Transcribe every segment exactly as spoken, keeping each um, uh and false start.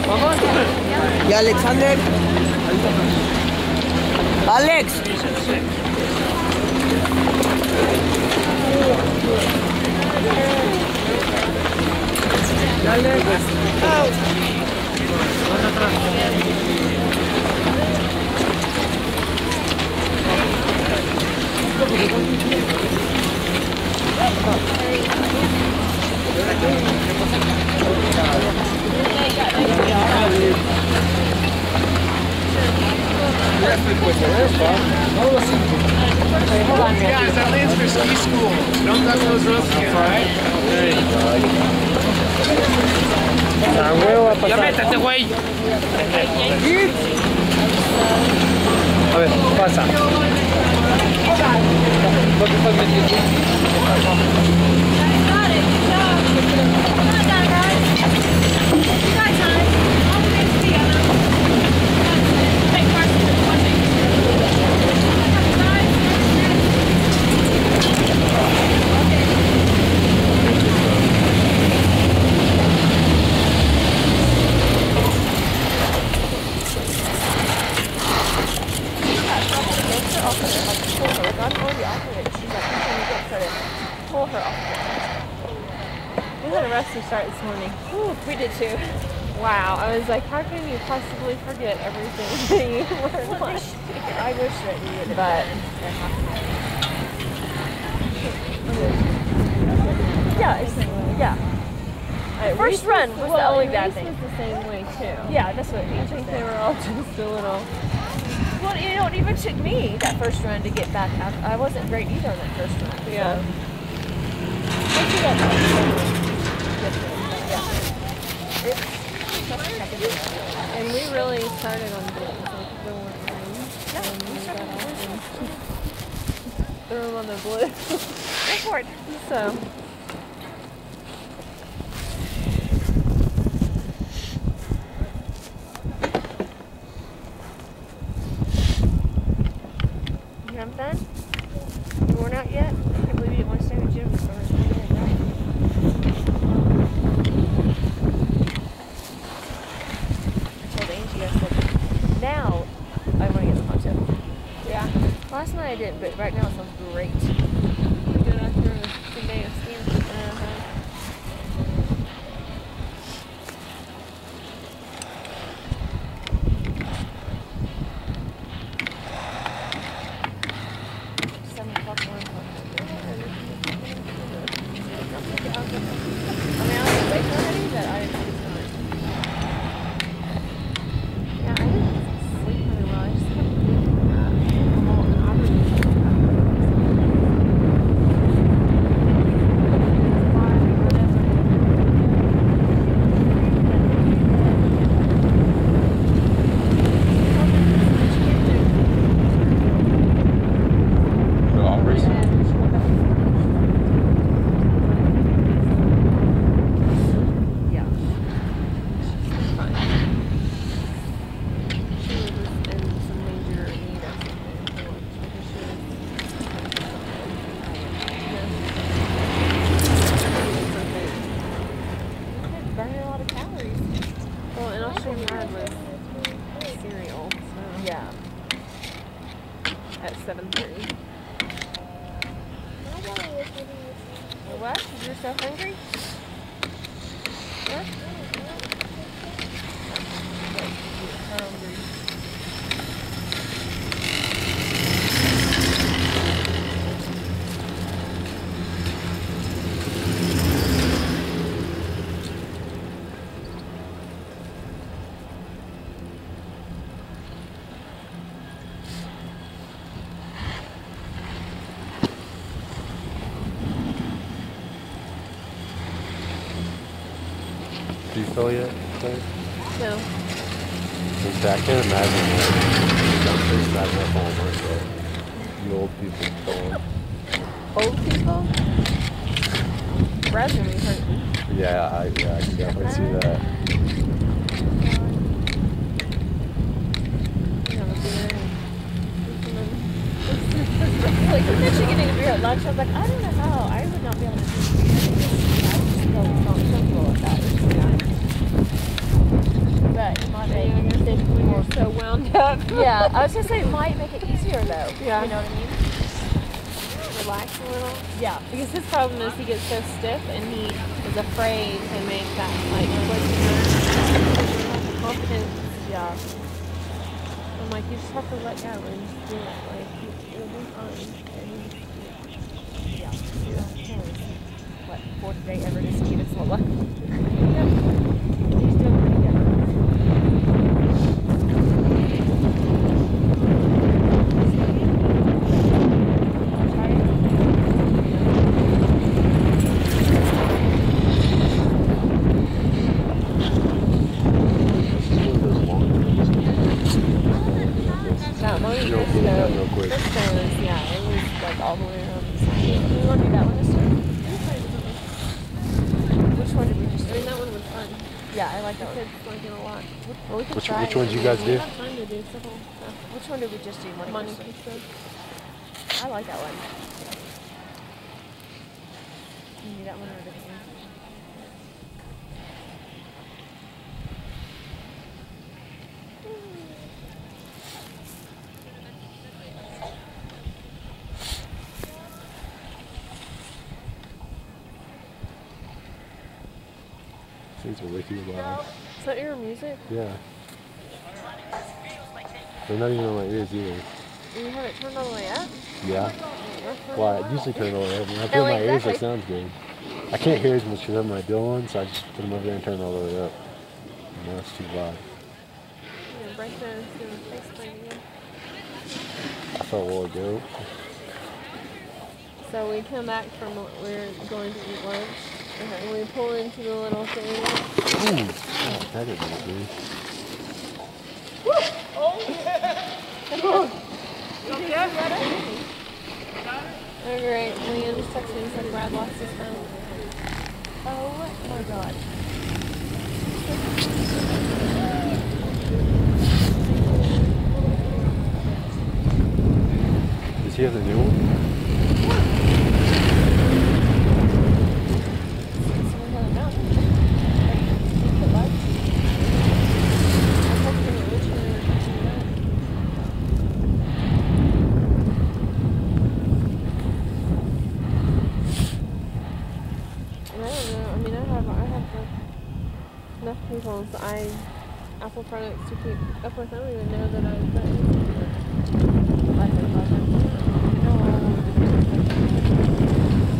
¿Y Alexander? ¡Alex! ¡Alex! Guys, that lands for ski school. Don't touch those ropes again, alright? Ya métete, güey. A ver, pasa. We had a rescue start this morning. Ooh, we did too. Wow, I was like, how can you possibly forget everything that you learned last year? I wish that we would have But yeah, it's, yeah. Right, First Reese run was, was well, the only and bad Reese thing. was the same way too. Yeah, that's what I think they were all just a little. Well, you know, it even took me that first run to get back out. I wasn't great either on that first run. Yeah. So. Let's do that. And we really started on blitz. Like, there weren't rooms. Yeah, And we we started got on off and threw them on the blitz. Go for it. So. You having fun? You worn out yet? I can't believe you didn't want to stay in the gym for a minute, right? I told Angie, I said, now I want to get the hot tub. Yeah. Last night I didn't, but right now it sounds great. Pretty good after a big day of skiing. Uh-huh. Seven o'clock, one o'clock. I mean, I was awake already, but I was not. Yeah, I didn't sleep very well. I just kept thinking that. Well, and I was Yeah. She's fine. She was just in some major need of something for lunch because she was It's burning a lot of calories. well, and all she had was cereal, so Yeah. at seven thirty. What? You're so hungry? What? Hungry. Do you feel yet? Claire? No. I can't imagine that. I'm pretty bad enough on myself. You old people going. Old people? Brad's gonna be hurt. Yeah, I, yeah, I can definitely see that. You have a beer and Like, we mentioned getting a beer at lunch. I was like, I don't know how. I would not be able to drink beer. I would just go uncomfortable with that. But so wound up. Yeah, I was gonna say it might make it easier though. Yeah. You know what I mean? Relax a little. Yeah. Because his problem is he gets so stiff and he is afraid to make that like like confidence. Yeah. I'm like, you just have to let go and just do it. Like it'll be fine. And Yeah. Yeah. What, fourth day ever to ski this Lola? yeah, he's doing pretty good. That one You don't get it done real quick. This was, yeah, it was like all the way around the side. You want to do that one this time? Which Which one did we just I do? mean, that one was fun. Yeah, I like that We one. could like it a lot. Well, we could Which, try which it. ones you guys We do? have time to do several stuff. Which one did we just do? Money, Money Pistol? pizza. I like that one. You do that one or a different one? Things are way too loud. Is that your music? Yeah. They're not even on my ears either. You have it turned all the way up? Yeah. Well, I usually turn it all the way up. When I put Oh, it in my ears, exactly. it sounds good. I can't hear as much because I have my bill on, so I just put them over there and turn it all the way up. And now it's too loud. You're gonna break those doing face plant again. I felt a while ago. So we come back from what we're going to eat lunch. And we pull into the little thing. Mm. That didn't make me. Oh great. Leanne just texted me and said Brad lost his phone. Oh my god. Does he have the new one? Someone had it down. The lights. I texted him which one we were talking about. And I don't know. I mean, I have I have like enough people's I Apple products to keep up with. I don't even know that I've got anything. Like it, like it. No, I don't know.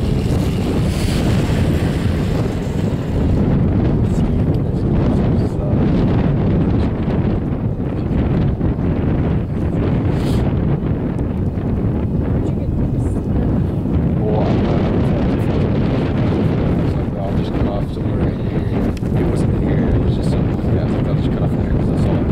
Where'd you get this? Well, I'm not- I was like, I'll just cut off somewhere right here. It wasn't in here, it was just something. Yeah, I was like, I'll just cut off there because I saw it.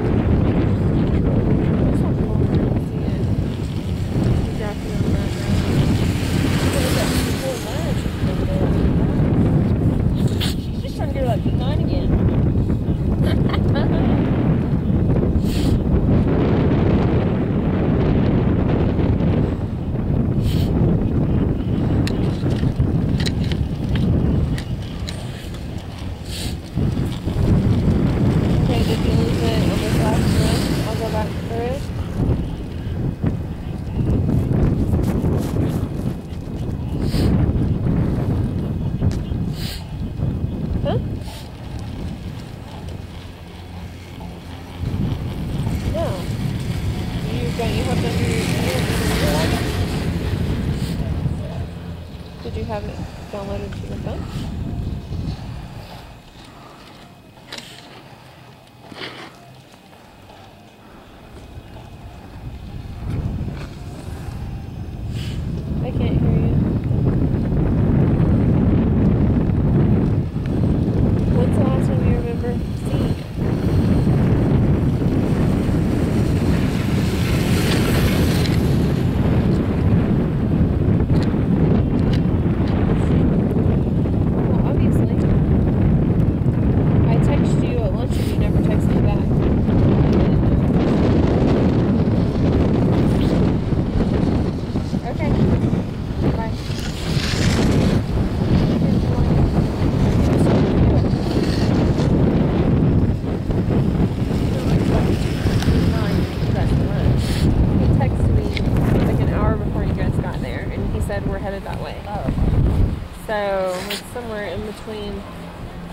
That's not cool. I didn't see it. The graphic on the background. Look at that cool ledge over there. She's just trying to get her like nine again. Okay, did you lose it on this last run? I'll go back through it. Huh?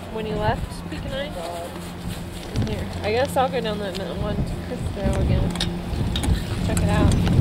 when you left Peak and I? Here. I guess I'll go down that one to Christo again. Check it out.